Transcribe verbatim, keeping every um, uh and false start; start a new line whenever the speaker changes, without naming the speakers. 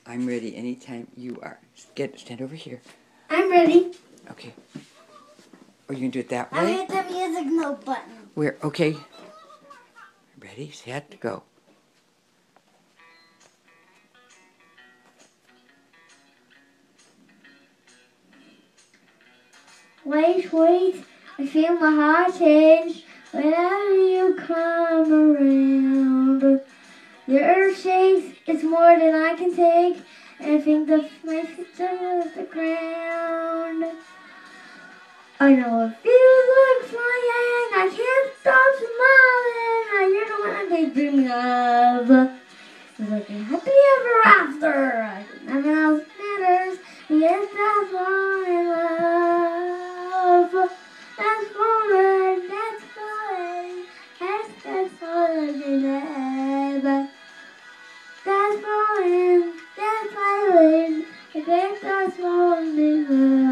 I'm ready anytime you are. Get stand over here.
I'm ready.
Okay. Are you gonna do it that way?
I hit the music note button.
Where? Okay. Ready, set, go.
Wait, wait, I feel my heart change whenever you come around. The earth shakes, it's more than I can take, and I think that my feet touch the ground. I know it feels like flying, I can't stop smiling, you're the one I'm dreaming of. It's like a happy ever after, nothing else matters, yes, that's all in love. That's falling, that's falling, that's, that's falling in love. That's falling, that's falling, I guess that's falling in love.